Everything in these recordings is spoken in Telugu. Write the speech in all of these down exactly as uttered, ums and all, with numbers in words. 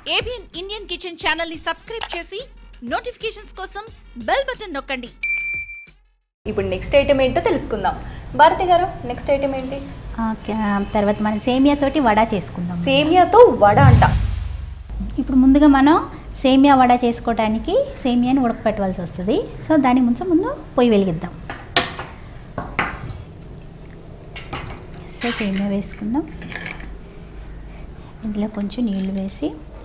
A B N Indian Kitchen channel ని సబ్స్క్రైబ్ చేసి నోటిఫికేషన్స్ కోసం బెల్ బటన్ నొక్కండి. ఇప్పుడు నెక్స్ట్ ఐటమ్ ఏంటో తెలుసుకుందాం. భారతి గారు నెక్స్ట్ ఐటమ్ ఏంటి? తర్వాత మనం సేమియా తోటి వడ చేసుకుందాం. సేమియాతో వడ అంట. ఇప్పుడు ముందుగా మనం సేమియా వడ చేసుకోవడానికి సేమియాని ఉడకపెట్టవలసి వస్తుంది. సో దాని ముందు ముందు పొయ్యి వెలిగిద్దాం. సో సేమియా వేసుకుందాం. ఇందులో కొంచెం నీళ్ళు వేసి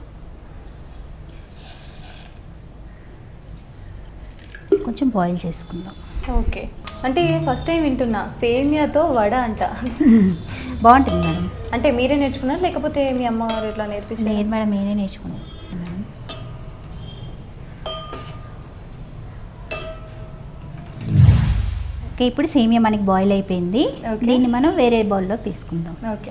కొంచెం బాయిల్ చేసుకుందాం. ఓకే, అంటే ఫస్ట్ టైం వింటున్నా సేమియాతో వడ అంట. బాగుంటుంది మేడం. అంటే మీరే నేర్చుకున్నారు లేకపోతే మీ అమ్మగారు ఇట్లా నేర్పించారు? లేదు మేడం, నేనే నేర్చుకున్నాను. ఓకే, ఇప్పుడు సేమియా మనకి బాయిల్ అయిపోయింది. దీన్ని మనం వేరే బౌల్లో తీసుకుందాం. ఓకే,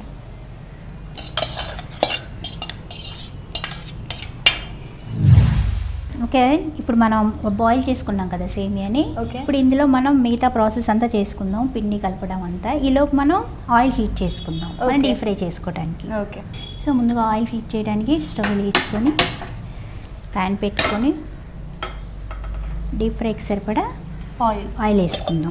ఓకే ఇప్పుడు మనం బాయిల్ చేసుకున్నాం కదా సేమియాని. ఇప్పుడు ఇందులో మనం మిగతా ప్రాసెస్ అంతా చేసుకుందాం, పిండి కలపడం అంతా. ఈలోపు మనం ఆయిల్ హీట్ చేసుకుందాం మనం డీప్ ఫ్రై చేసుకోవడానికి. ఓకే, సో ముందుగా ఆయిల్ హీట్ చేయడానికి స్టవ్ వేసుకొని ప్యాన్ పెట్టుకొని డీప్ ఫ్రైకి సరిపడా ఆయిల్ ఆయిల్ వేసుకుందాం.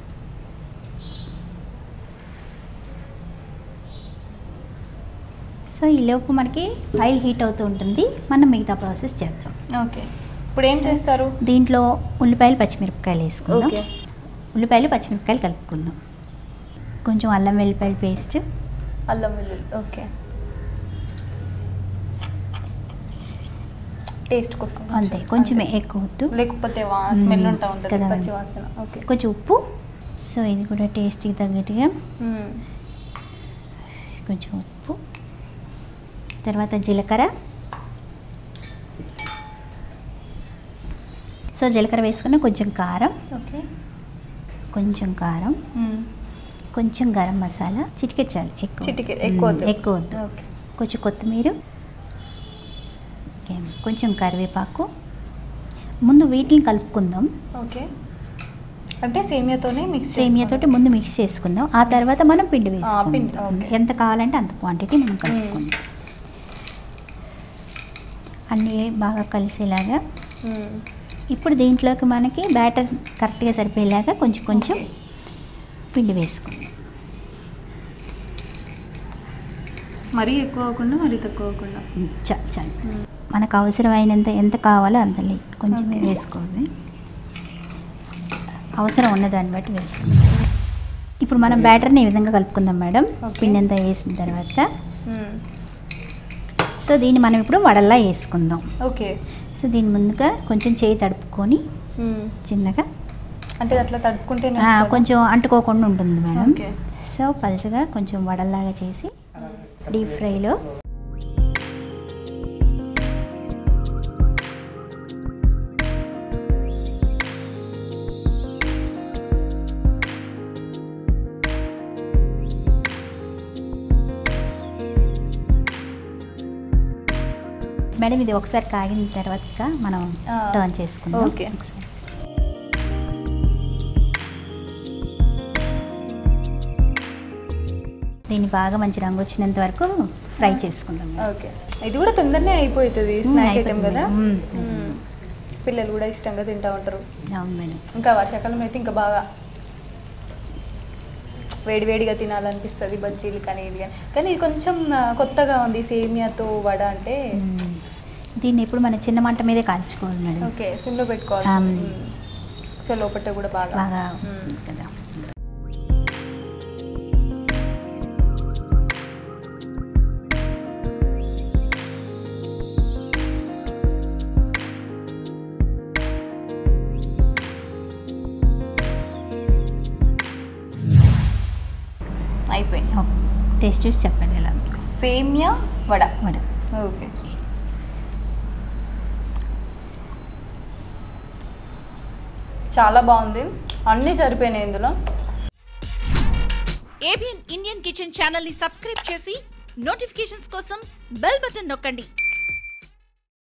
సో ఈలోపు మనకి ఆయిల్ హీట్ అవుతూ ఉంటుంది, మనం మిగతా ప్రాసెస్ చేద్దాం. ఓకే, ఇప్పుడు ఏం చేస్తారు? దీంట్లో ఉల్లిపాయలు పచ్చిమిరపకాయలు వేసుకుందాం. ఉల్లిపాయలు పచ్చిమిరపకాయలు కలుపుకుందాం. కొంచెం అల్లం వెల్లిపాయల పేస్ట్. అల్లం వెల్లుల్లి ఓకే, టేస్ట్ కోసం అంతే, కొంచెం ఎక్కువ వద్దు లేకపోతే స్మెల్ ఉంటా ఉంటుంది పచ్చి వాసన. ఓకే, కొంచెం ఉప్పు. సో ఇది కూడా టేస్ట్కి తగ్గట్టుగా కొంచెం ఉప్పు. తర్వాత జీలకర్ర. సో జీలకర్ర వేసుకున్న కొంచెం కారం. ఓకే, కొంచెం కారం, కొంచెం గరం మసాలా, చిటికెట్ చాలు, ఎక్కువ చిటికెట్ ఎక్కువ ఎక్కువ వద్దు. ఓకే, కొంచెం కొత్తిమీర, కొంచెం కరివేపాకు. ముందు వీటిని కలుపుకుందాం. ఓకే, అంటే సేమియాతోనే మిక్స్ సేమియాతోటి ముందు మిక్స్ చేసుకుందాం. ఆ తర్వాత మనం పిండి వేసుకుందాం. ఎంత కావాలంటే అంత క్వాంటిటీ మనం కలుపుకుందాం. అన్నీ బాగా కలిసేలాగా. ఇప్పుడు దీంట్లోకి మనకి బ్యాటర్ కరెక్ట్గా సరిపోయేలాగా కొంచెం కొంచెం పిండి వేసుకుందాం. మరీ ఎక్కువ అవ్వకుండా మరీ తక్కువ అవ్వకుండా చాలు చాలు మనకు అవసరమైనంత ఎంత కావాలో అంత కొంచెం వేసుకోండి. అవసరం ఉన్నదాన్ని బట్టి వేసుకుందాం. ఇప్పుడు మనం బ్యాటర్ని ఈ విధంగా కలుపుకుందాం మేడం. పిండి అంతా వేసిన తర్వాత సో దీన్ని మనం ఇప్పుడు వడల్లా వేసుకుందాం. ఓకే, సో దీని ముందుగా కొంచెం చేయి తడుపుకొని చిన్నగా, అంటే అట్లా తడుపుకుంటే కొంచెం అంటుకోకుండా ఉంటుంది మేడం. సో పలుచగా కొంచెం వడల్లాగా చేసి డీప్ ఫ్రైలో మేడం ఇది ఒకసారి కాగిన తర్వాత మనం టర్న్ చేసుకుందాం. ఓకే, దీన్ని బాగా మంచి రంగు వచ్చినంత వరకు ఫ్రై చేసుకుందాం. ఓకే, ఇది కూడా తొందరనే అయిపోతుంది. స్నాక్ ఐటమ్ కదా, పిల్లలు కూడా ఇష్టంగా తింటూ ఉంటారు. అవును మేడం, ఇంకా వర్షాకాలం అయితే ఇంకా బాగా వేడివేడిగా తినాలనిపిస్తుంది, బజ్జీలు కానీ ఇది కానీ. కానీ ఇది కొంచెం కొత్తగా ఉంది సేమియాతో వడ అంటే. దీన్ని ఇప్పుడు మన చిన్న మంట మీదే కాల్చుకోవాలి మేడం. ఓకే, సిమ్లో పెట్టుకోవాలి. సో లోపల కూడా బాగా బాగా కదా. అయిపోయింది. టేస్ట్ చూసి చెప్పండి ఎలా. సేమియా వడ వడ ఓకే, చాలా బాగుంది, అన్నీ సరిపోయినాయి ఇందులో. A B N Indian kitchen channel ని సబ్స్క్రైబ్ చేసి నోటిఫికేషన్స్ కోసం బెల్ బటన్ నొక్కండి.